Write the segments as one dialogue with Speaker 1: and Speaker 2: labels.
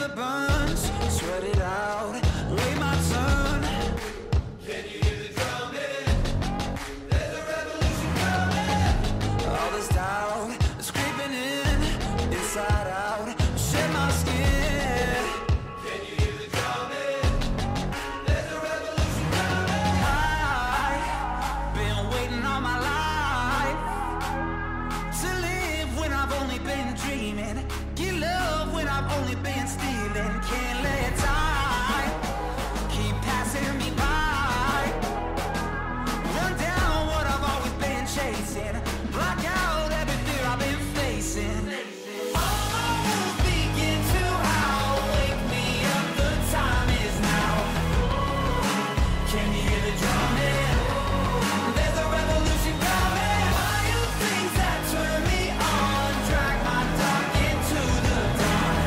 Speaker 1: the bunch, sweat it out, wait my turn. Can you hear the drumming? There's a revolution coming. All this doubt is creeping in, inside out, shed my skin. Can you hear the drumming? There's a revolution coming. I've been waiting all my life to live when I've only been dreaming. Get love when I've only been stealing. Can't let time keep passing me by. Run down what I've always been chasing. Block out every fear I've been facing. All my wounds begin to howl. Wake me up, the time is now. Can you hear the drumming? There's a revolution coming. Fire things that turn me on, drag my dark into the dawn.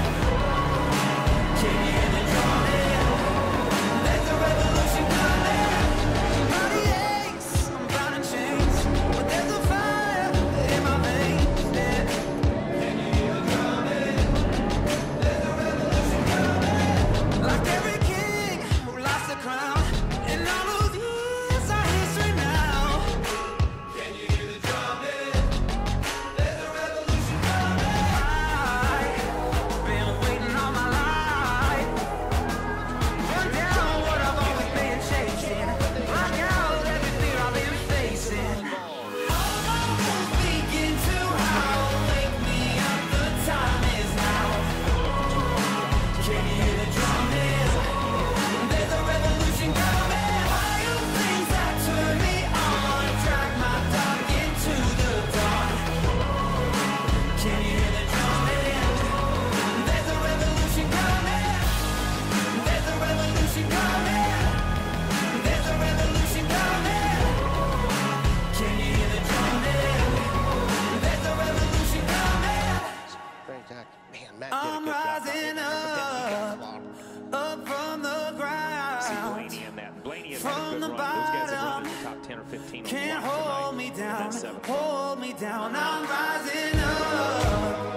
Speaker 1: Can you hear the drumming? There's a revolution coming. Body aches, I'm bound in chains, but there's a fire in my veins. Yeah. Can you hear the drumming? There's a revolution coming. Like every king who lost the crown, and all those years are history now. Can you hear the drumming? There's a revolution coming. I've been waiting all my life. Run down what I've always been chasing. Block out every fear I've been facing. All my wounds begin to howl. Wake me up, the time is now. Can you hear the drumming? There's a revolution coming. Fire things that turn me on, drag my dark into the dawn. Can you hear the drumming? There's a revolution coming. There's a revolution coming. There's a revolution coming. Can you hear the drumming? There's a revolution coming.
Speaker 2: Great act. Man, Matt did a
Speaker 1: I'm
Speaker 2: good job.
Speaker 1: rising up from the ground.
Speaker 3: Blaney and that. Blaney has
Speaker 1: From
Speaker 3: had a
Speaker 1: the
Speaker 3: good run. Those guys have run
Speaker 1: bottom,
Speaker 3: in the top 10 or 15 a
Speaker 1: can't
Speaker 3: lot
Speaker 1: hold
Speaker 3: tonight
Speaker 1: me
Speaker 3: in
Speaker 1: down,
Speaker 3: that seventh.
Speaker 1: hold me down. I'm rising up.